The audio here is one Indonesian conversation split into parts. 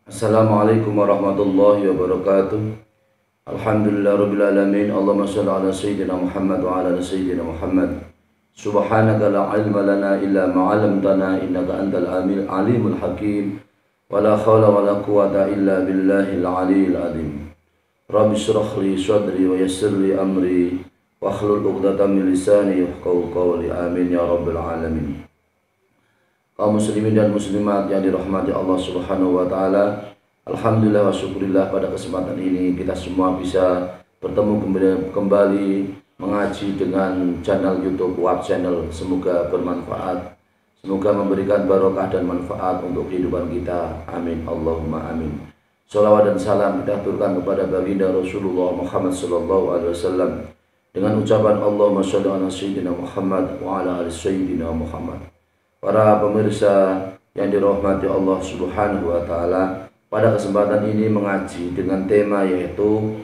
Assalamualaikum warahmatullahi wabarakatuh. Alhamdulillahirabbil alamin. Allahumma shalli ala sayyidina Muhammad wa ala ali sayyidina Muhammad. Subhanaka la ilma lana illa ma 'allamtana innaka antal alimul hakim. Wa la haula wa la quwwata illa billahil aliyyil azim. Rabbi shrah li sadri wa yassir li amri wa hlul 'uqdatam min lisani yafqahu qawli. Amin ya rabbal alamin. Kaum muslimin dan muslimat yang dirahmati Allah Subhanahu wa taala. Alhamdulillah wa syukurillah, pada kesempatan ini kita semua bisa bertemu kembali mengaji dengan channel YouTube Wab Channel. Semoga bermanfaat, semoga memberikan barokah dan manfaat untuk kehidupan kita. Amin Allahumma amin. Shalawat dan salam kita aturkan kepada baginda Rasulullah Muhammad sallallahu alaihi wasallam dengan ucapan Allahumma shalli ala sayyidina Muhammad wa ala ali sayyidina Muhammad. Para pemirsa yang dirahmati Allah Subhanahu wa taala, pada kesempatan ini mengaji dengan tema yaitu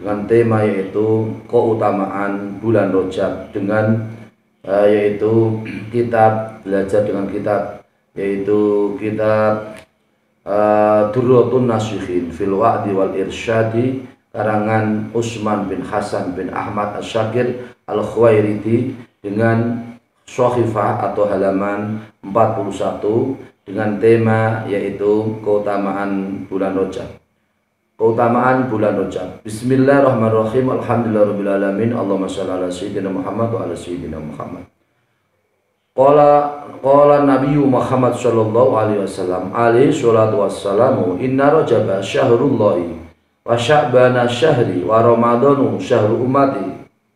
keutamaan bulan Rajab, dengan yaitu kitab belajar dengan kitab yaitu kitab Durratun Nasikhin fil Wa'di wal Irsyadi karangan Utsman bin Hasan bin Ahmad Asy-Syakir Al-Khuwairidi dengan Shahifah atau halaman 41 dengan tema yaitu keutamaan bulan Rajab. Keutamaan bulan Rajab. Bismillahirrahmanirrahim. Alhamdulillahirabbil alamin. Allahumma shalli ala sayyidina Muhammad wa ala sayyidina Muhammad. Qala Nabi Muhammad sallallahu alaihi wasallam alaihi salatu wassalamu inna Rajaba syahrullahi wa sya'bana syahri wa ramadhanu syahru ummati.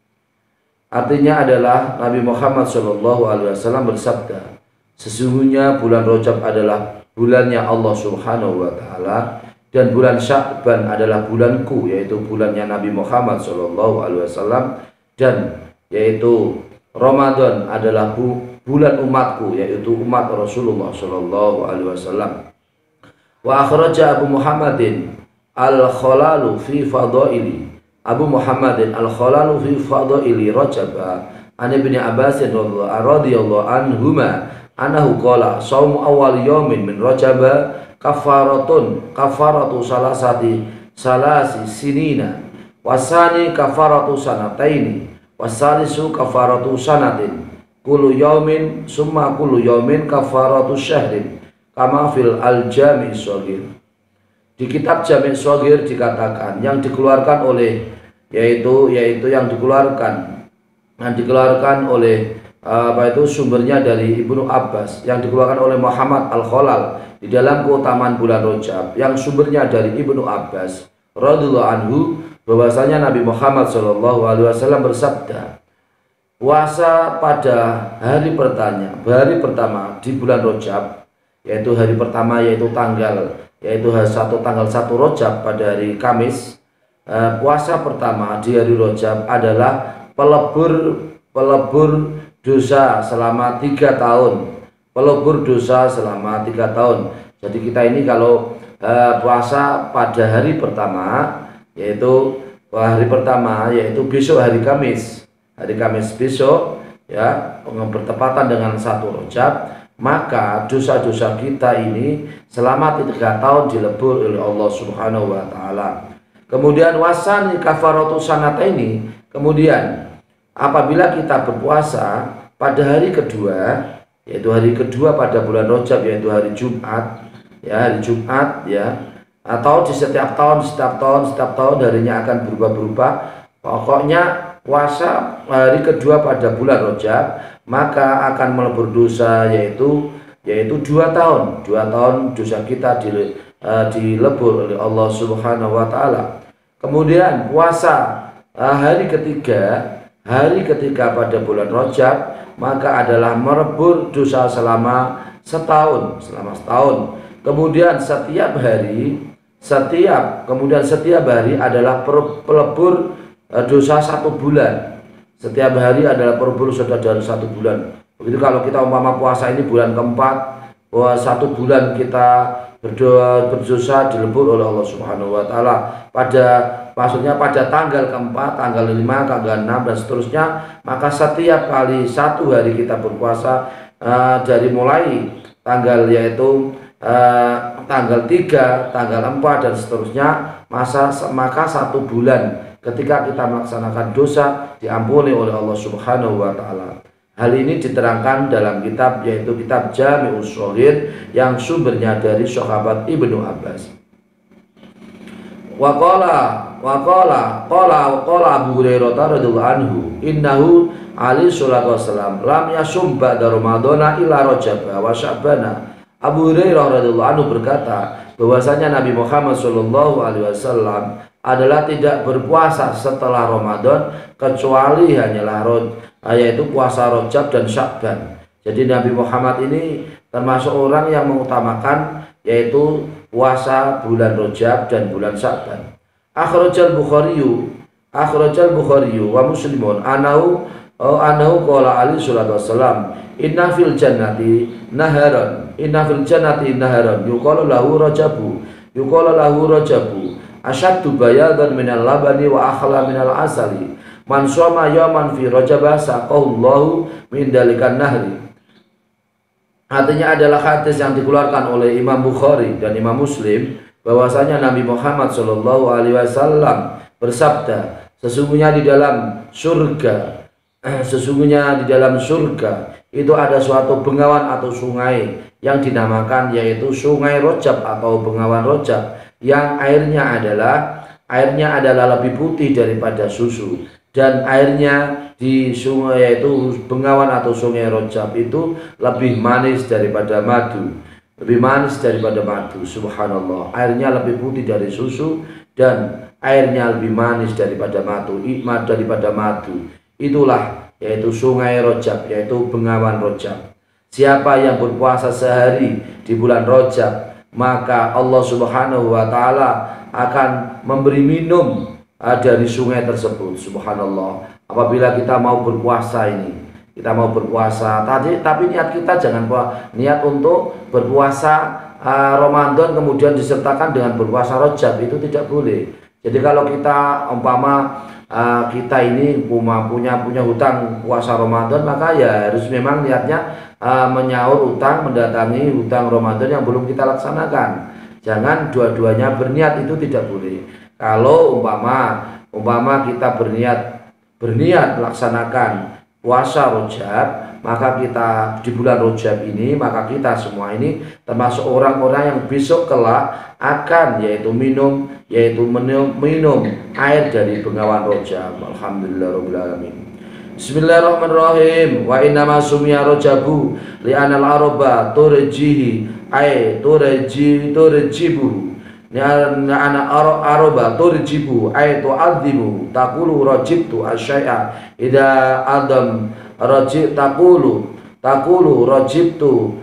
Artinya adalah Nabi Muhammad SAW bersabda, sesungguhnya bulan Rajab adalah bulannya Allah Subhanahu wa taala, dan bulan Sya'ban adalah bulanku, yaitu bulannya Nabi Muhammad SAW, dan yaitu Ramadan adalah bulan umatku, yaitu umat Rasulullah SAW. Wa akhraja Abu Muhammadin al-Khalalu fi fadaili, Abu Muhammadin al-Khalalu fi fadaili Rajab an Ibnu Abbas radhiyallahu anhuma annahu qala shaumu awal yaumin min Rajab kafaratu salasi sinina wasani kafaratu sanataini wasalisu kafaratu sanatin kullu yaumin summa kullu yaumin kafaratu syahrin kama fil al-jami' shaghir. Di kitab Jami' Shaghir dikatakan yang dikeluarkan oleh yaitu yang dikeluarkan oleh sumbernya dari Ibnu Abbas, yang dikeluarkan oleh Muhammad Al-Khalal di dalam keutamaan bulan Rajab, yang sumbernya dari Ibnu Abbas radhiyallahu anhu, bahwasanya Nabi Muhammad SAW bersabda, puasa pada hari pertama di bulan Rajab, yaitu hari pertama yaitu tanggal 1 Rajab pada hari Kamis. Puasa pertama di hari Rajab adalah pelebur dosa selama 3 tahun. Pelebur dosa selama 3 tahun. Jadi kita ini kalau puasa pada hari pertama yaitu besok hari Kamis. Hari Kamis besok ya, bertepatan dengan 1 Rajab, maka dosa-dosa kita ini selama 3 tahun dilebur oleh Allah Subhanahu wa taala. Kemudian wasani kafaratu sanataini, kemudian apabila kita berpuasa pada hari kedua, yaitu hari kedua pada bulan Rajab, yaitu hari Jumat ya, atau di setiap tahun harinya akan berubah-ubah. Pokoknya puasa hari kedua pada bulan Rajab maka akan melebur dosa yaitu 2 tahun dosa kita dilebur oleh Allah Subhanahu wa taala. Kemudian puasa hari ketiga pada bulan Rajab maka adalah melebur dosa selama setahun. Kemudian setiap hari adalah pelebur dosa 1 bulan. Setiap hari adalah pelebur dosa dari 1 bulan. Begitu kalau kita umpama puasa ini bulan keempat, bahwa 1 bulan kita berdosa dilebur oleh Allah Subhanahu wa taala pada tanggal keempat, tanggal 5, tanggal 6 dan seterusnya. Maka setiap kali 1 hari kita berpuasa dari mulai tanggal yaitu tanggal 3, tanggal 4 dan seterusnya, maka 1 bulan ketika kita melaksanakan dosa diampuni oleh Allah Subhanahu wa taala. Hal ini diterangkan dalam kitab, yaitu kitab Jami'us Shaghir yang sumbernya dari sahabat Ibnu Abbas. Wa qala Abu Hurairah radhiyallahu anhu innahu alaihi salatu wasalam lam yasum ba'da ramadhana illa rajab wa sya'bana. Abu Hurairah radhiyallahu anhu berkata bahwasanya Nabi Muhammad sallallahu alaihi wasallam adalah tidak berpuasa setelah Ramadan kecuali hanyalah yaitu puasa Rajab dan Sya'ban. Jadi Nabi Muhammad ini termasuk orang yang mengutamakan yaitu puasa bulan Rajab dan bulan Sya'ban. Akhrajal Bukhari wa Muslimun anahu qala alaihi salatu wassalam inna fil jannati naharan yuqalu lahu rajabu asyaddu bayadan minal labani wa akhla minal asali man shoma yawman fi rajabah saqallahu min dalikan nahri. Artinya adalah hadis yang dikeluarkan oleh Imam Bukhari dan Imam Muslim bahwasanya Nabi Muhammad sallallahu alaihi wasallam bersabda, sesungguhnya di dalam surga itu ada suatu bengawan atau sungai yang dinamakan yaitu Sungai Rajab atau Bengawan Rajab, yang airnya adalah lebih putih daripada susu, dan airnya di sungai yaitu Bengawan atau Sungai Rajab itu lebih manis daripada madu. Subhanallah, airnya lebih putih dari susu dan airnya lebih manis daripada madu. Itulah yaitu Sungai Rajab, yaitu Bengawan Rajab. Siapa yang berpuasa sehari di bulan Rajab, maka Allah Subhanahu wa taala akan memberi minum dari sungai tersebut. Subhanallah. Apabila kita mau berpuasa tapi niat kita jangan niat untuk berpuasa Ramadan kemudian disertakan dengan berpuasa Rajab, itu tidak boleh. Jadi kalau kita kita ini punya hutang puasa Ramadan, maka ya harus memang niatnya menyaur utang, mendatangi hutang Ramadan yang belum kita laksanakan. Jangan dua-duanya berniat, itu tidak boleh. Kalau umpama kita berniat melaksanakan puasa Rajab, maka kita di bulan Rajab ini, maka kita semua ini termasuk orang-orang yang besok kelak akan minum air dari Bengawan Rajab. Alhamdulillahirabbil alamin. Bismillahirrahmanirrahim. Wa inna ma sumiya Rajabu li anal araba turjihi ay turjibu. Ana araba turjibu ay tu'adzimu taqulu rajibtu asyai'a idza adam rajib taqulu rajibtu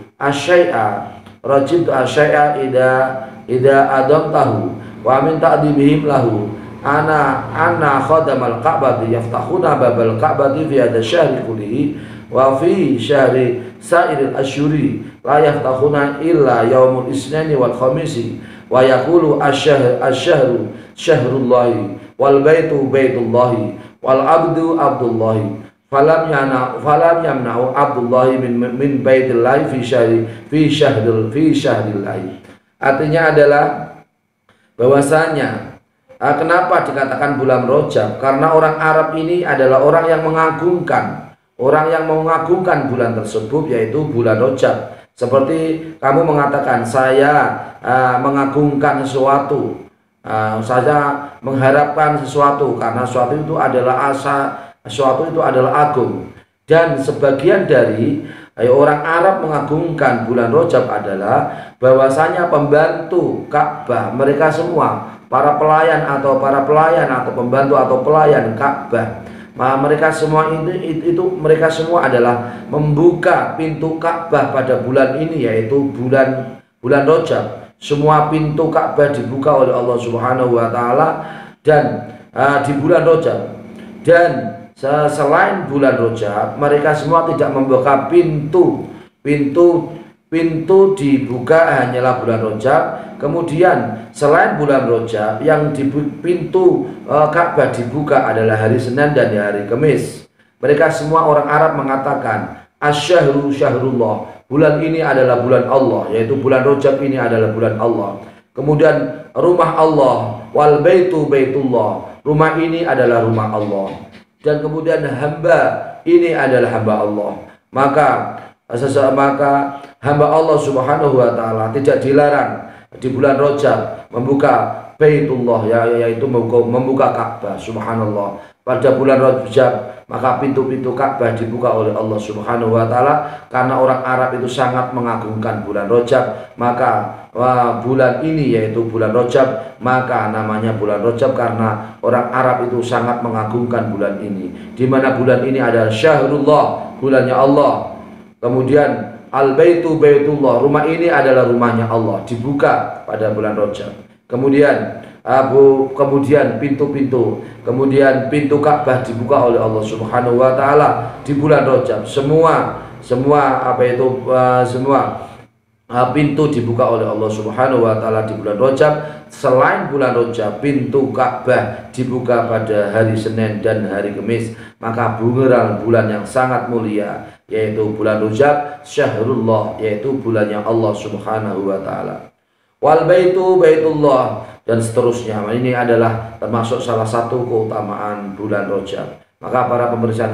asyai'a idza adam tahu wa min ta'dibihim lahu Ana khadamal Ka'bati yaftahuna babal Ka'bati fi hadha syahri kullihi wa fi syahri sa'iril asyuri la yaftahuna illa yaumul isnani wal khamisi wa yaqulu asyahru syahrullahi wal baitu baitullahi wal abdu abdullahi falam yamna'u abdullahi min baitillahi fi syahrillahi. Artinya adalah bahwasanya kenapa dikatakan bulan Rajab? Karena orang Arab ini adalah orang yang mengagungkan bulan tersebut, yaitu bulan Rajab. Seperti kamu mengatakan saya mengagungkan sesuatu, saya mengharapkan sesuatu, karena sesuatu itu adalah agung. Dan sebagian dari orang Arab mengagungkan bulan Rajab adalah bahwasanya pembantu Ka'bah, mereka semua para pelayan atau pembantu atau pelayan Ka'bah, mereka semua mereka semua adalah membuka pintu Ka'bah pada bulan ini, yaitu bulan Rajab. Semua pintu Ka'bah dibuka oleh Allah Subhanahu wa taala dan di bulan Rajab. Dan selain bulan Rajab, mereka semua tidak membuka pintu dibuka hanyalah bulan Rajab. Kemudian selain bulan Rajab, yang di pintu Ka'bah dibuka adalah hari Senin dan hari Kamis. Mereka semua orang Arab mengatakan asyahru syahrullah bulan ini adalah bulan Allah, yaitu bulan Rajab ini adalah bulan Allah. Kemudian rumah Allah, wal baitu baitullah, rumah ini adalah rumah Allah. Dan kemudian hamba ini adalah hamba Allah. Maka hamba Allah Subhanahu wa taala tidak dilarang di bulan Rajab membuka Baitullah, yaitu membuka Ka'bah. Subhanallah, pada bulan Rajab maka pintu-pintu Ka'bah dibuka oleh Allah Subhanahu wa taala, karena orang Arab itu sangat mengagungkan bulan Rajab. Maka bulan ini yaitu bulan Rajab, maka namanya bulan Rajab karena orang Arab itu sangat mengagungkan bulan ini, di mana bulan ini adalah syahrullah, bulannya Allah. Kemudian al-baitu baitullah, rumah ini adalah rumahnya Allah, dibuka pada bulan Rajab. Kemudian pintu-pintu, kemudian pintu Ka'bah dibuka oleh Allah Subhanahu wa taala di bulan Rajab. Semua pintu dibuka oleh Allah Subhanahu wa taala di bulan Rajab. Selain bulan Rajab, pintu Ka'bah dibuka pada hari Senin dan hari Kamis. Maka bulan yang sangat mulia, yaitu bulan Rajab, syahrullah, yaitu bulannya Allah Subhanahu wa taala. Wal baitu baitullah, dan seterusnya. Ini adalah termasuk salah satu keutamaan bulan Rajab. Maka para pemirsa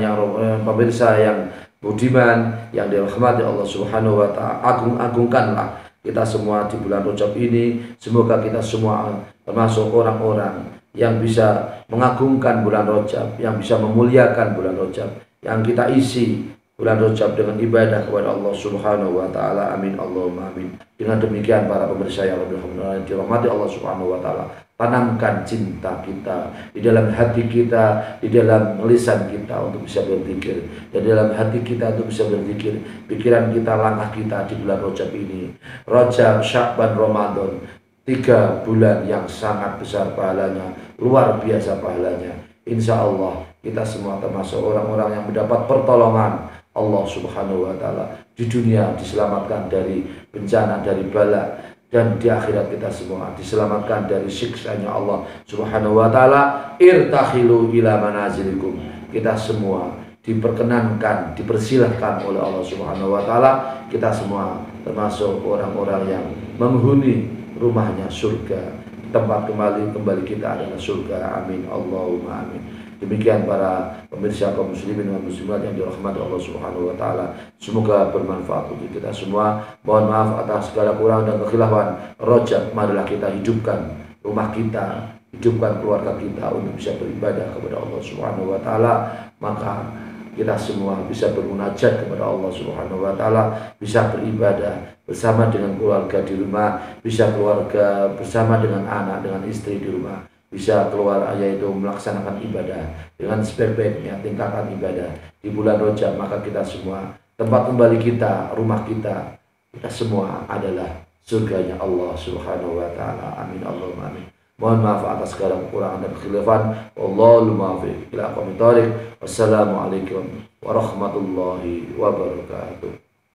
yang budiman, yang dirahmati Allah Subhanahu wa taala, agungkanlah kita semua di bulan Rajab ini. Semoga kita semua termasuk orang-orang yang bisa mengagungkan bulan Rajab, yang bisa memuliakan bulan Rajab, yang kita isi bulan Rajab dengan ibadah kepada Allah Subhanahu wa taala. Amin Allahumma amin. Dengan demikian para pemirsa yang dirahmati Allah Subhanahu wa taala, tanamkan cinta kita di dalam hati kita, di dalam lisan kita untuk bisa berzikir, dan di dalam hati kita untuk bisa berzikir, pikiran kita, langkah kita di bulan Rajab ini. Rajab, Sya'ban, Ramadan, 3 bulan yang sangat besar pahalanya, luar biasa pahalanya. Insya Allah kita semua termasuk orang-orang yang mendapat pertolongan Allah Subhanahu wa taala di dunia, diselamatkan dari bencana, dari bala, dan di akhirat kita semua diselamatkan dari siksanya Allah Subhanahu wa taala. Irtakhilu ila manazilikum, kita semua diperkenankan, dipersilahkan oleh Allah Subhanahu wa taala, kita semua termasuk orang-orang yang menghuni rumahnya surga. Tempat kembali kita adalah surga. Amin Allahumma amin. Demikian para pemirsa kaum muslimin dan muslimat yang dirahmati Allah Subhanahu wa taala. Semoga bermanfaat untuk kita semua. Mohon maaf atas segala kurang dan kekhilafan. Rajab, marilah kita hidupkan rumah kita, hidupkan keluarga kita untuk bisa beribadah kepada Allah Subhanahu wa taala. Maka kita semua bisa bermunajat kepada Allah Subhanahu wa taala, bisa beribadah bersama dengan keluarga di rumah, bisa keluarga bersama dengan anak, dengan istri di rumah, bisa keluar, yaitu melaksanakan ibadah dengan sebaik-baiknya tingkatan ibadah di bulan Rajab. Maka kita semua, tempat kembali kita, rumah kita semua adalah surganya Allah Subhanahu wa taala. Amin Allahumma amin. Mohon maaf atas segala kekurangan dan kekhilafan. Wallahul muwaffiq ila aqwamit thoriq. Wassalamualaikum warahmatullahi wabarakatuh.